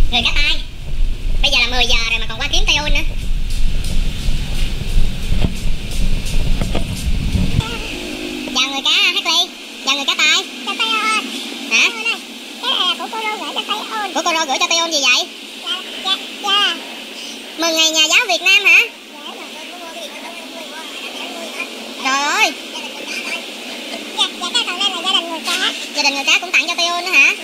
Người cá tai. Bây giờ là 10 giờ rồi mà còn qua kiếm Tây nữa. Chào người cá Hartley. Chào người cá tai. Chào Tây ôn. Hả? Cái này là của cô Rô gửi cho Tây ôn. Của cô Rô gửi cho Tây ôn gì vậy? Dạ. Mừng ngày nhà giáo Việt Nam hả? Trời ơi. Dạ cái còn đây là gia đình người cá. Gia đình người cá cũng tặng cho Tây ôn nữa hả?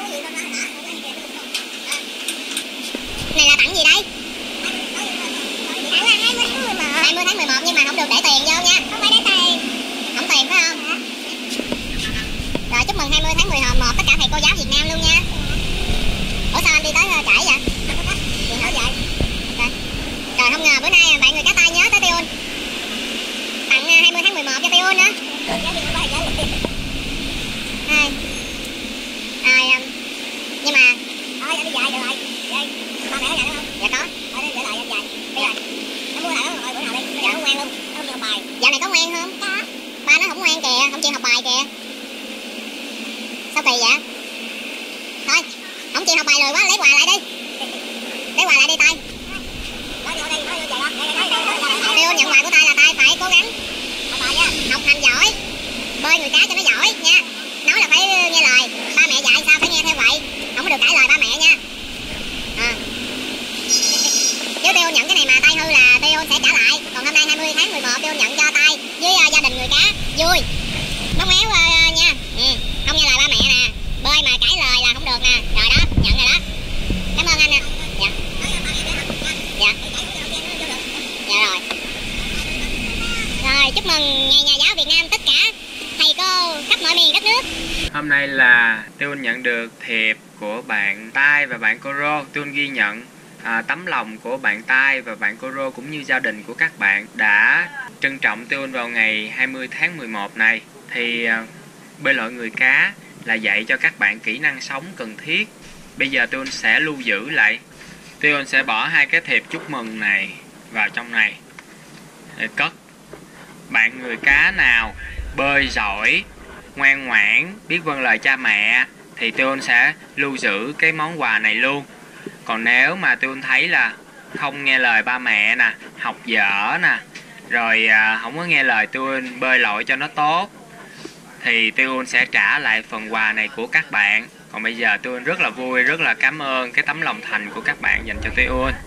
Này là tặng gì đây? Tặng là 20 tháng 11. 20 tháng 11 nhưng mà không được để tiền vô nha. Không phải để tiền. Không tiền phải không? Rồi chúc mừng 20 tháng 11 tất cả thầy cô giáo Việt Nam luôn nha. Ủa sao anh đi tới trễ vậy? Chuyện hở vậy? Rồi không ngờ bữa nay bạn người cá tai nhớ tới Tây ôn. Tặng 20 tháng 11 cho Tây ôn nữa. Nhưng mà thôi anh đi dài được rồi. Ba mẹ ở nhà đúng không? Dạ có. Thôi để lại anh dài. Bây giờ nó mua lại đó rồi bữa nào đi. Dạ nó ngoan luôn. Nó không chịu học bài. Dạo này có ngoan không? Có. Ba nó không ngoan kìa, không chịu học bài kìa. Sao kỳ vậy? Thôi, không chịu học bài lười quá, lấy quà lại đi. Lấy quà lại đi tay. Tây ôn nhận quà của tay là tay phải cố gắng học hành giỏi, bơi người cá cho nó giỏi nha. Nói là phải nghe lời, ba mẹ dạy sao phải nghe theo vậy, không có được cãi lời ba mẹ nha. Chứ Tây ôn nhận cái này mà tay hư là Tây ôn sẽ trả lại. Còn hôm nay 20 tháng 11 Tây ôn nhận cho tay với gia đình người cá vui. Móc méo nha. Không nghe lời ba mẹ nè, bơi mà cãi lời là không được nè. Rồi đó, nhận rồi đó. Cảm ơn anh nè. Dạ. Dạ. Dạ rồi. Rồi chúc mừng ngày nhà giáo Việt Nam tất cả thầy cô khắp mọi miền đất nước. Hôm nay là Tây ôn nhận được thiệp của bạn Tai và bạn cô Rô. Tây ôn ghi nhận tấm lòng của bạn Tai và bạn cô Rô cũng như gia đình của các bạn đã trân trọng Tây ôn vào ngày 20 tháng 11 này. Thì bơi lội người cá là dạy cho các bạn kỹ năng sống cần thiết. Bây giờ Tây ôn sẽ lưu giữ lại. Tây ôn sẽ bỏ hai cái thiệp chúc mừng này vào trong này để cất. Bạn người cá nào bơi giỏi, ngoan ngoãn, biết vâng lời cha mẹ thì Tây ôn sẽ lưu giữ cái món quà này luôn. Còn nếu mà Tây ôn thấy là không nghe lời ba mẹ nè, học dở nè, rồi không có nghe lời Tây ôn bơi lội cho nó tốt thì Tây ôn sẽ trả lại phần quà này của các bạn. Còn bây giờ Tây ôn rất là vui, rất là cảm ơn cái tấm lòng thành của các bạn dành cho Tây ôn.